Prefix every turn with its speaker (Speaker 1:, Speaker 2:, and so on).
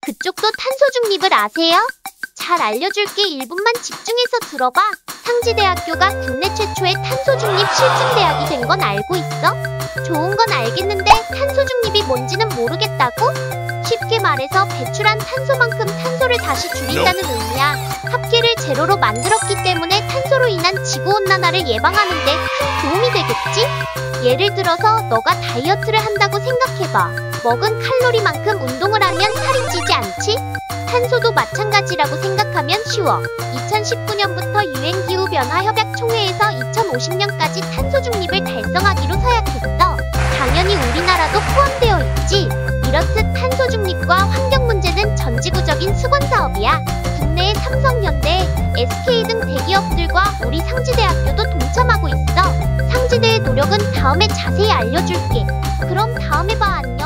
Speaker 1: 그쪽도 탄소 중립을 아세요? 잘 알려줄게. 1분만 집중해서 들어봐. 상지대학교가 국내 최초의 탄소 중립 실증대학이 된 건 알고 있어? 좋은 건 알겠는데 탄소 중립이 뭔지는 모르겠다고? 쉽게 말해서 배출한 탄소만큼 탄소를 다시 줄인다는 의미야. 합계를 제로로 만들었기 때문에 탄소로 인한 지구온난화를 예방하는 데 큰 도움이 되겠지? 예를 들어서 너가 다이어트를 한다고 생각해봐. 먹은 칼로리만큼 운동을 하면 살이 찌지 않지? 탄소도 마찬가지라고 생각하면 쉬워. 2019년부터 유엔기후변화협약총회에서 2050년까지 탄소 중립을 달성하기로 서약했어. 당연히 우리나라도 포함되어 있지. 이렇듯 탄소 중립과 환경 문제는 전지구적인 수건사업이야. 국내의 삼성, 현대, SK 등 대기업들과 우리 상지대학교도 동참하고 있어. 상지대의 노력은 다음에 자세히 알려줄게. 그럼 다음에 봐. 안녕.